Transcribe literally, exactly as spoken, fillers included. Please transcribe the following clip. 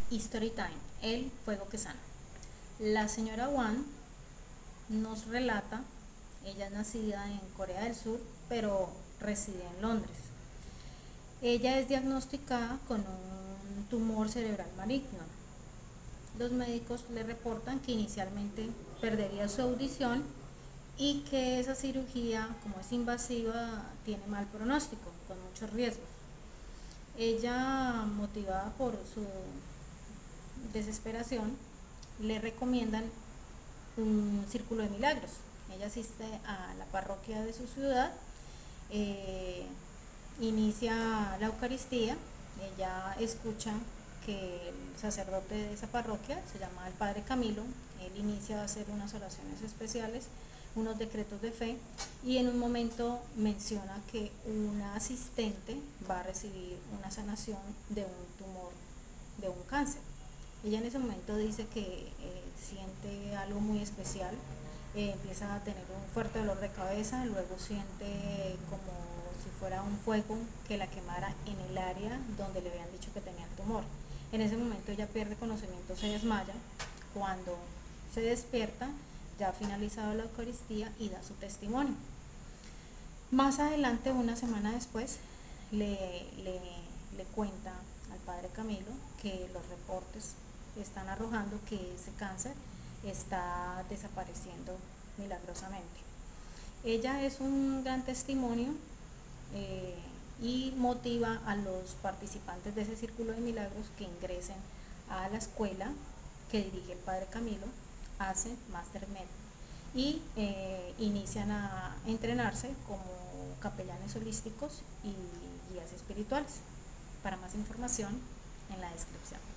Story Time, el fuego que sana. La señora Wan nos relata, ella es nacida en Corea del Sur, pero reside en Londres. Ella es diagnosticada con un tumor cerebral maligno. Los médicos le reportan que inicialmente perdería su audición y que esa cirugía, como es invasiva, tiene mal pronóstico, con muchos riesgos. Ella, motivada por su desesperación, le recomiendan un círculo de milagros. Ella asiste a la parroquia de su ciudad, eh, inicia la Eucaristía, ella escucha que el sacerdote de esa parroquia, se llama el Padre Camilo, él inicia a hacer unas oraciones especiales, unos decretos de fe, y en un momento menciona que una asistente va a recibir una sanación de un tumor, de un cáncer. Ella en ese momento dice que eh, siente algo muy especial, eh, empieza a tener un fuerte dolor de cabeza, luego siente como si fuera un fuego que la quemara en el área donde le habían dicho que tenía el tumor. En ese momento ella pierde conocimiento, se desmaya. Cuando se despierta, ya ha finalizado la Eucaristía y da su testimonio. Más adelante, una semana después, le, le, le cuenta al Padre Camilo que los reportes están arrojando que ese cáncer está desapareciendo milagrosamente. Ella es un gran testimonio eh, y motiva a los participantes de ese círculo de milagros que ingresen a la escuela que dirige el Padre Camilo, hacen Master Med y eh, inician a entrenarse como capellanes holísticos y guías espirituales. Para más información, en la descripción.